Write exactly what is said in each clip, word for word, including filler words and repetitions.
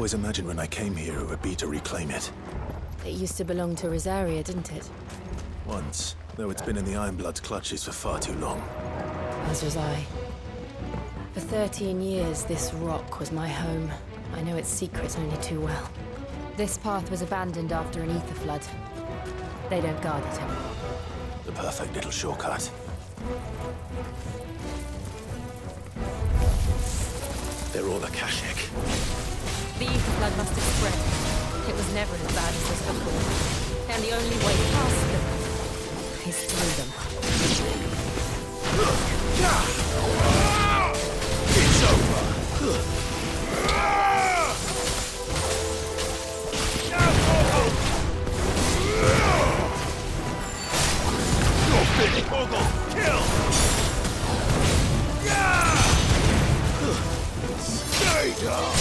always imagined when I came here it would be to reclaim it. It used to belong to Rosaria, didn't it? Once, though it's been in the Ironblood's clutches for far too long. As was I. For thirteen years, this rock was my home. I know its secrets only too well. This path was abandoned after an ether flood. They don't guard it anymore. The perfect little shortcut. They're all Akashic. The ether flood must have spread. It was never as bad as this before. And the only way past them is through them. It's over! You're finished, Mogul! Kill! Stay down!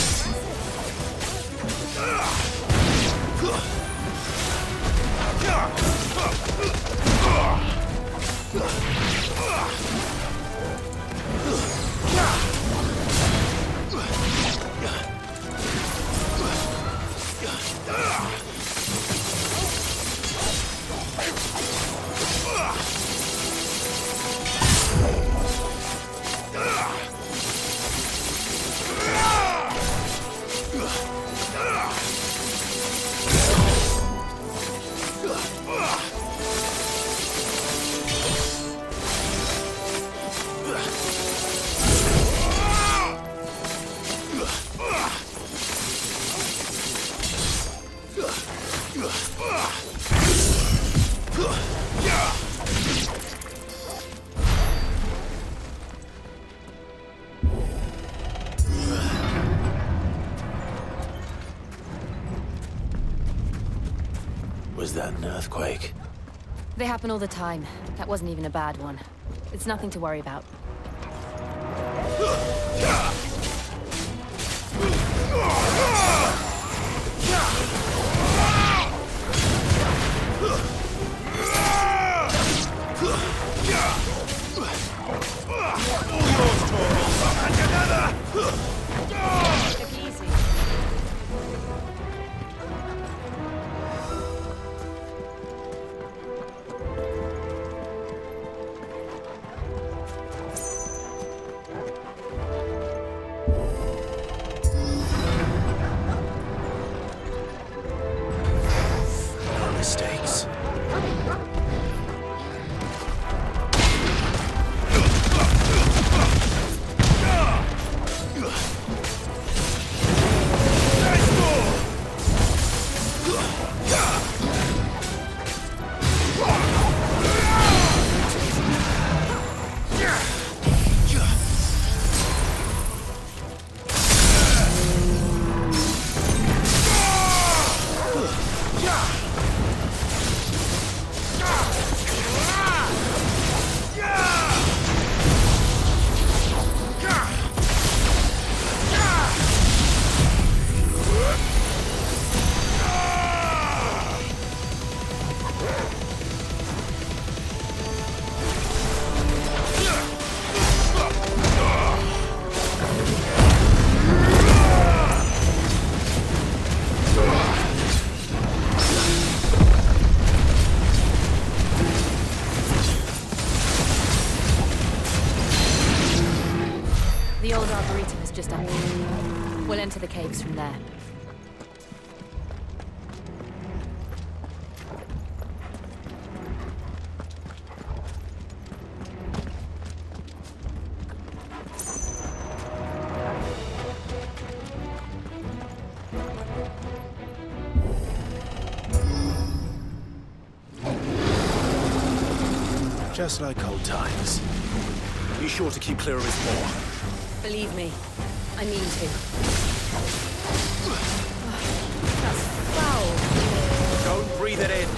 Was that an earthquake? They happen all the time. That wasn't even a bad one. It's nothing to worry about. Mistakes. The old Arboretum is just up here. We'll enter the caves from there. Just like old times. Be sure to keep clear of his maw. Believe me, I mean to. That's foul. Don't breathe it in.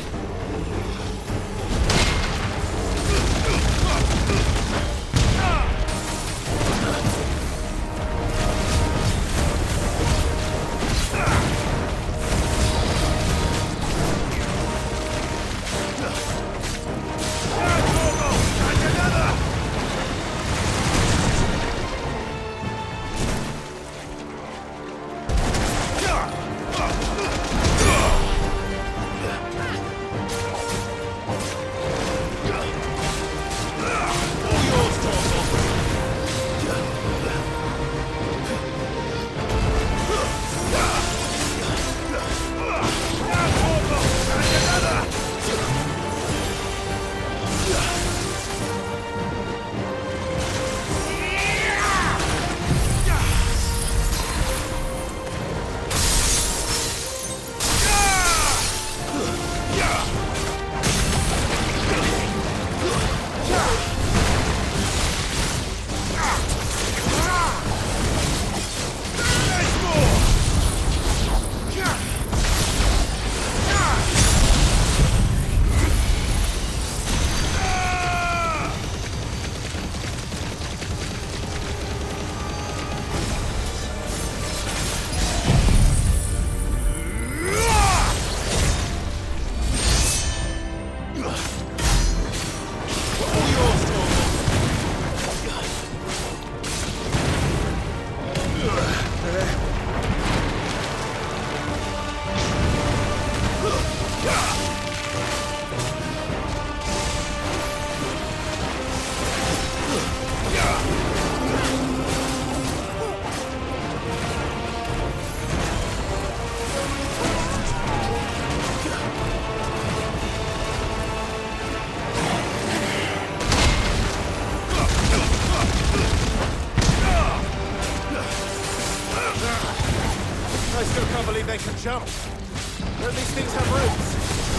channel. Don't these things have roots?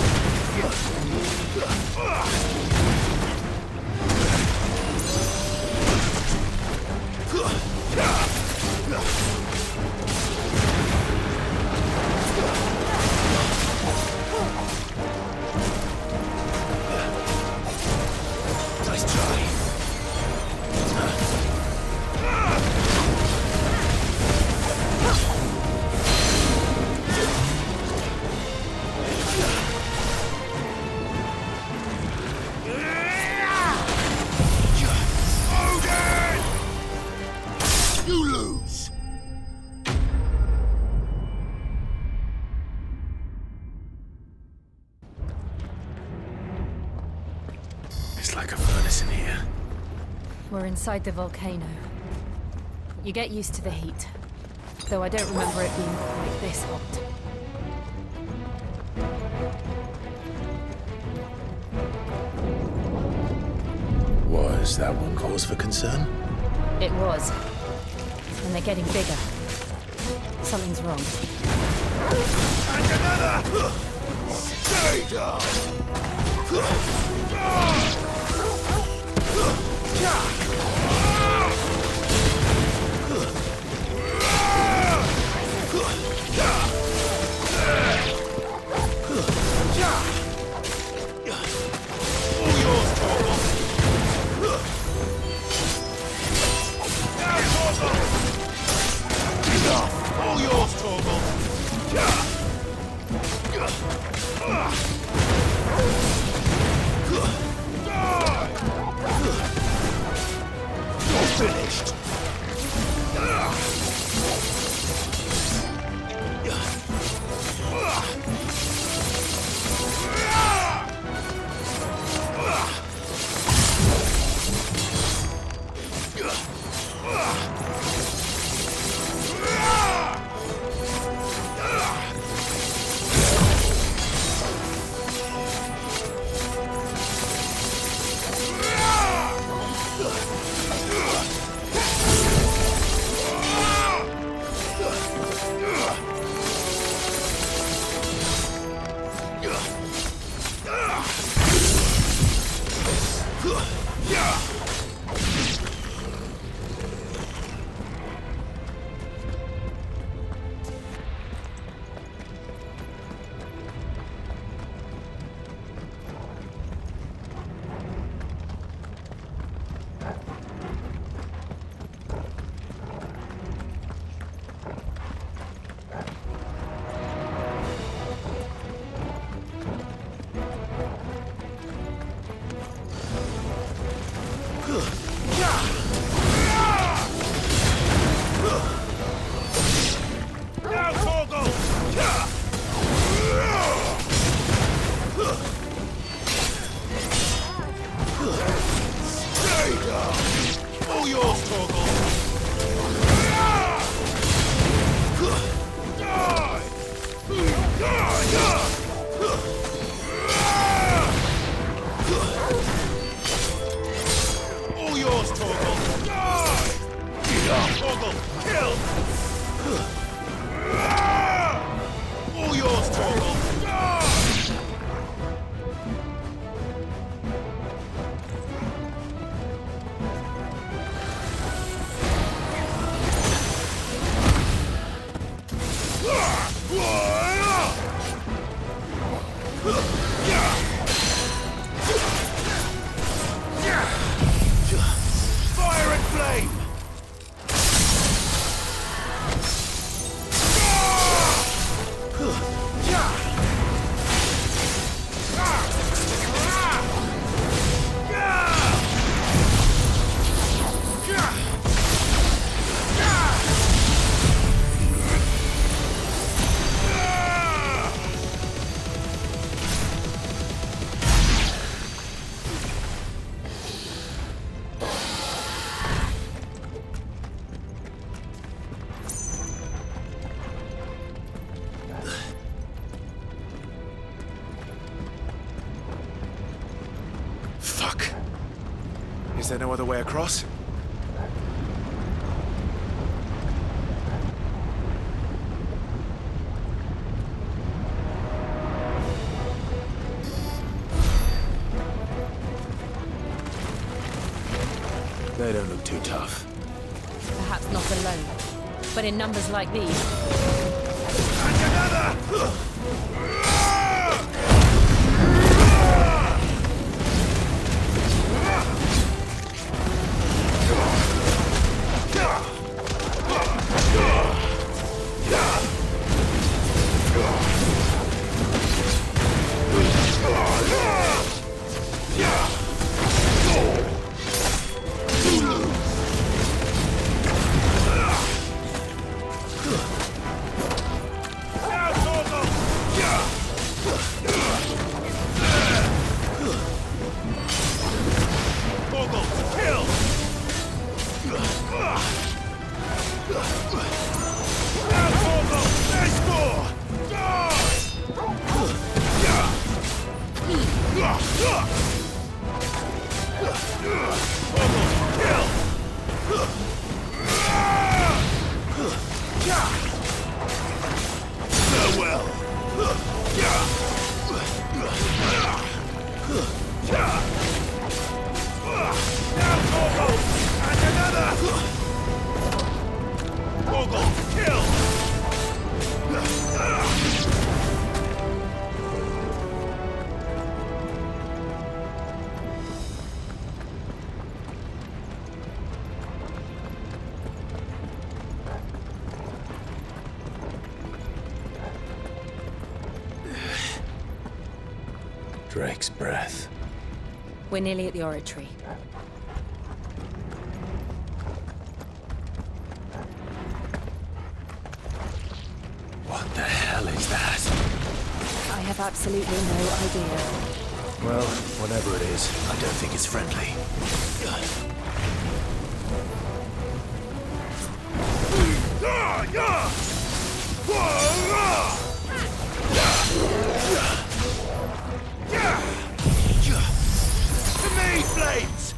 Nice try. You lose. It's like a furnace in here. We're inside the volcano. You get used to the heat, though I don't remember it being quite this hot. Was that one cause for concern? It was. And they're getting bigger. Something's wrong. And another! Stay down! All yours, Torgal! Enough! All yours, Torgal! You're finished! Is there no other way across? They don't look too tough. Perhaps not alone, but in numbers like these. And another! Drake's breath. We're nearly at the oratory. What the hell is that? I have absolutely no idea. Well, whatever it is, I don't think it's friendly. To me, flames!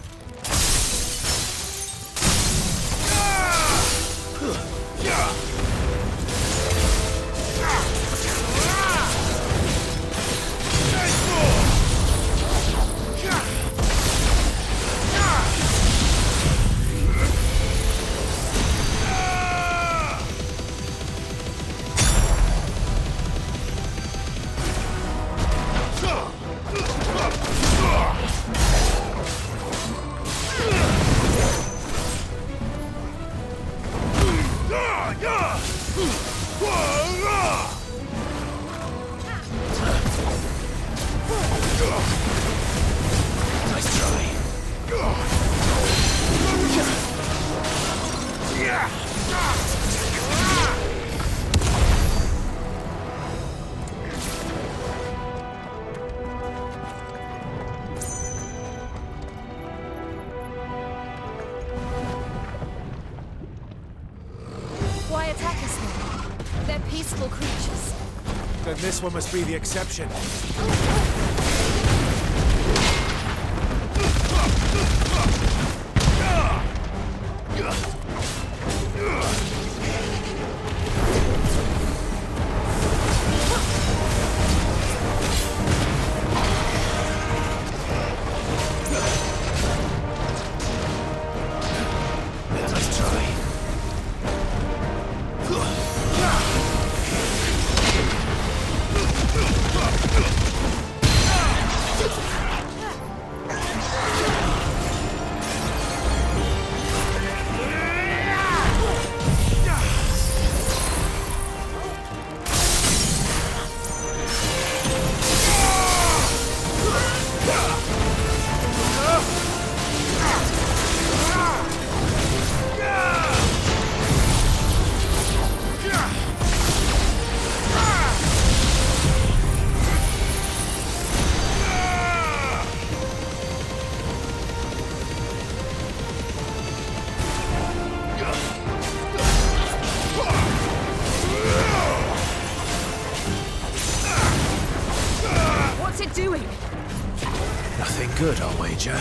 Nice try. Why attack us then? They're peaceful creatures. Then this one must be the exception. Nice try. What's it doing? Nothing good, I'll wager.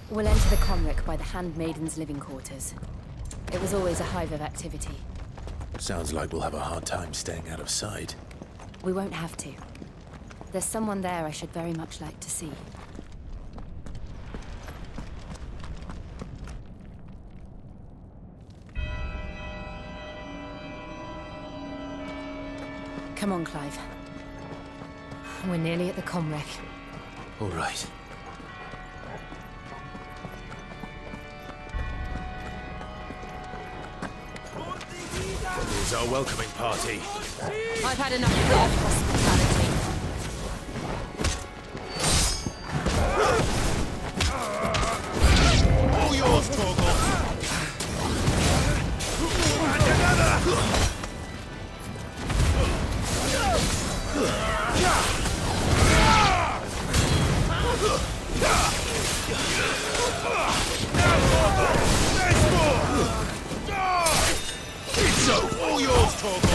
We'll enter the Comric by the Handmaiden's living quarters. It was always a hive of activity. Sounds like we'll have a hard time staying out of sight. We won't have to. There's someone there I should very much like to see. Come on, Clive. We're nearly at the Comric. All right. Here's our welcoming party. I've had enough of their hospitality. All yours, Torgal! And another! There's more! It's so all yours, Torgal!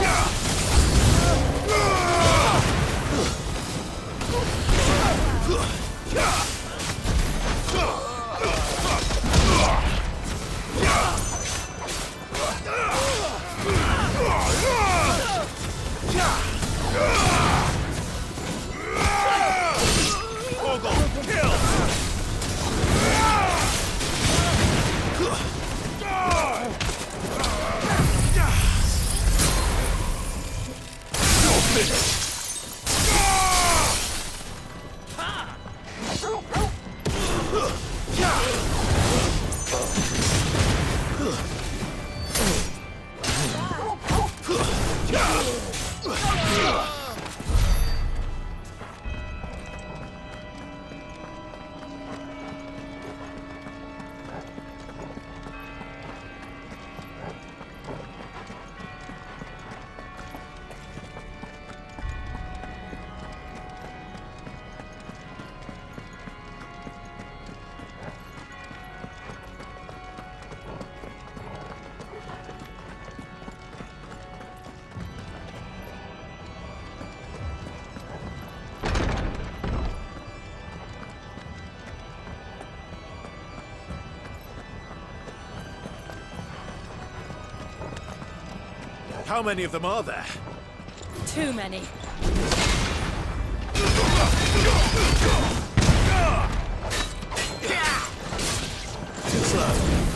How many of them are there? Too many. Too slow.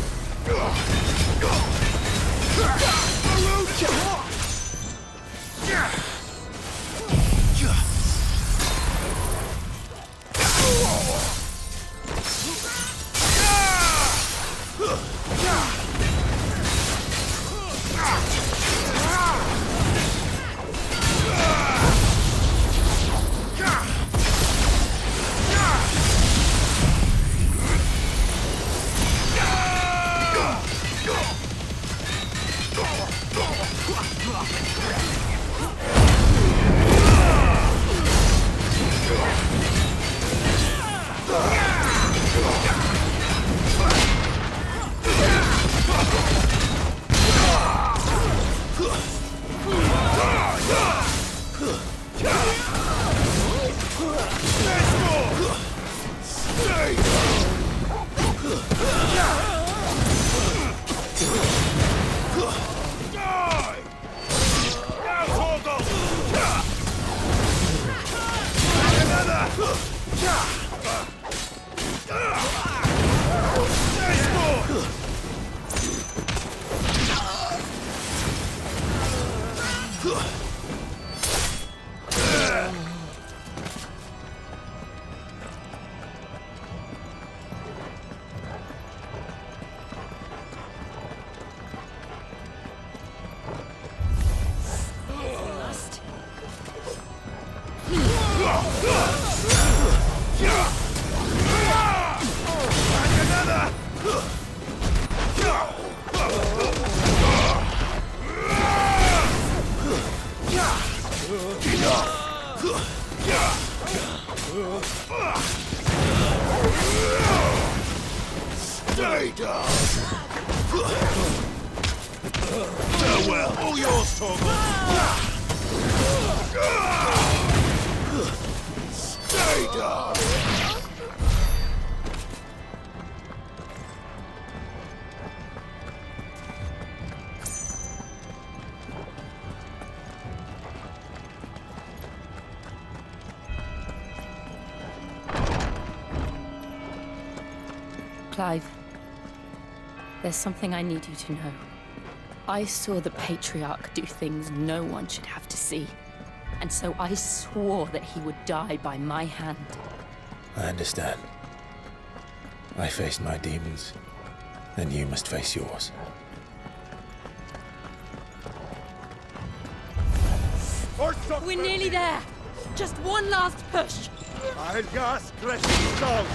Stay down! Farewell! All yours, Torgal! Stay down! Clive, there's something I need you to know. I saw the Patriarch do things no one should have to see. And so I swore that he would die by my hand. I understand. I faced my demons, and you must face yours. We're nearly there! Just one last push! I'll gas crashing down.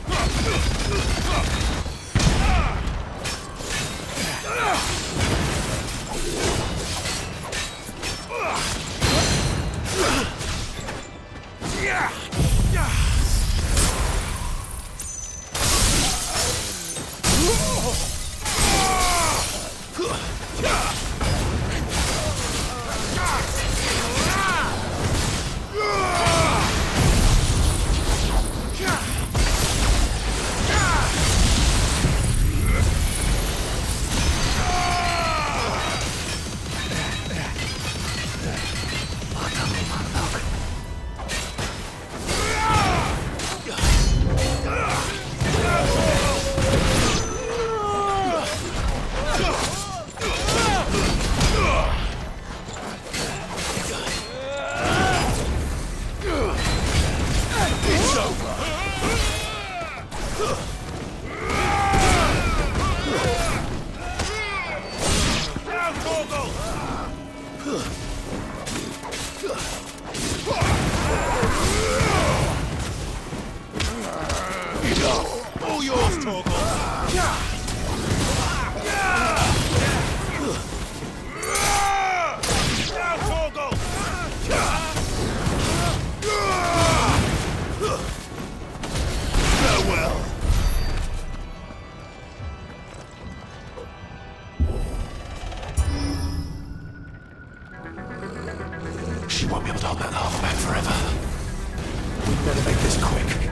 All yours, Torgal! Now, Torgal! Farewell! She won't be able to hold that lava back forever. We'd better make this quick.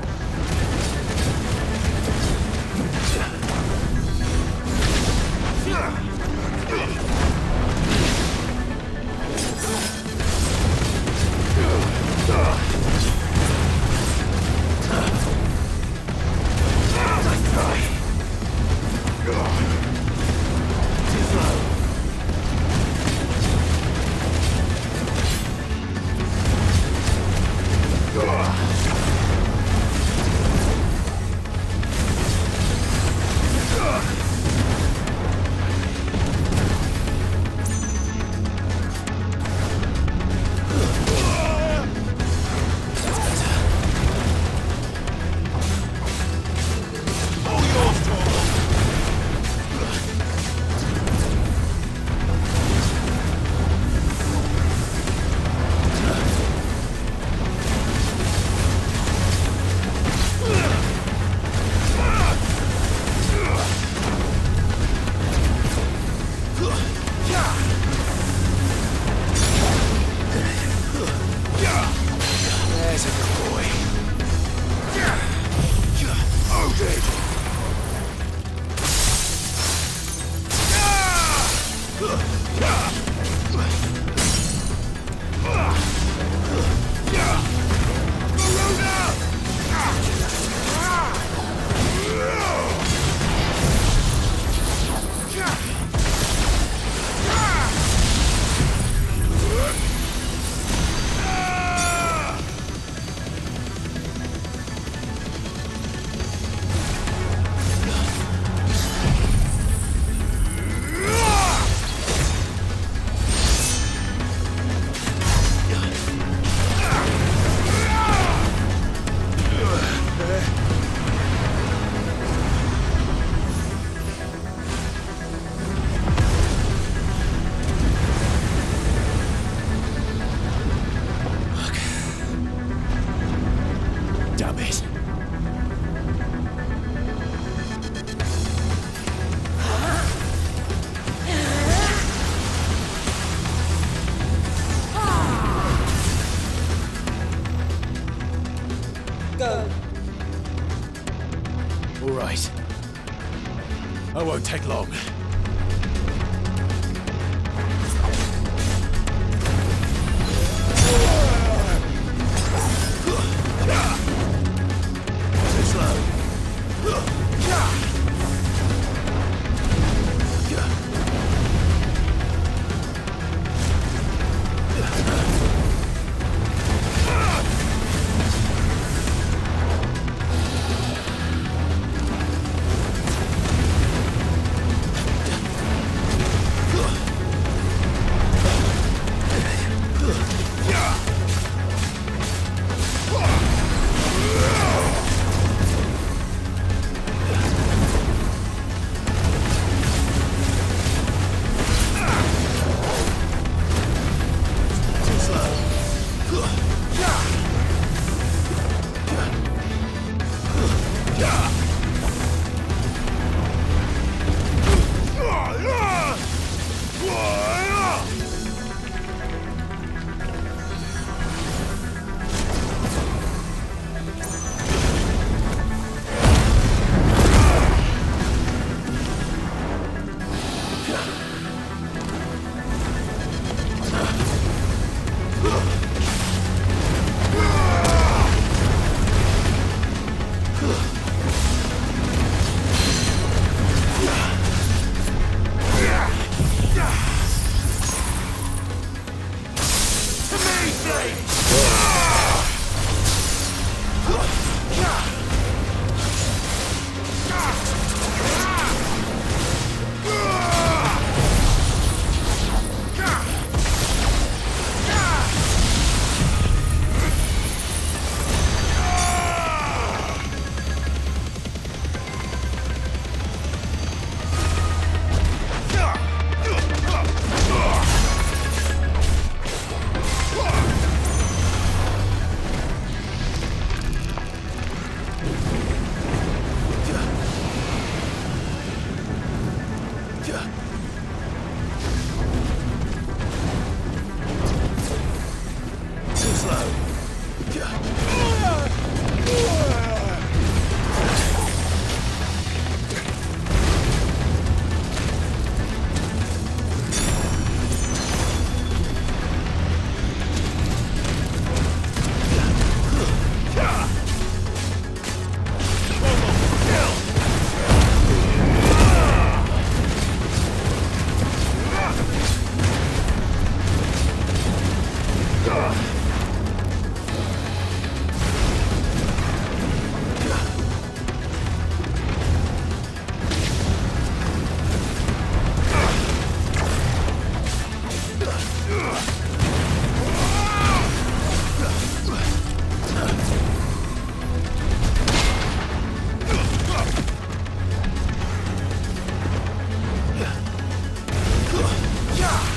All right. I won't take long. Too slow. Yeah!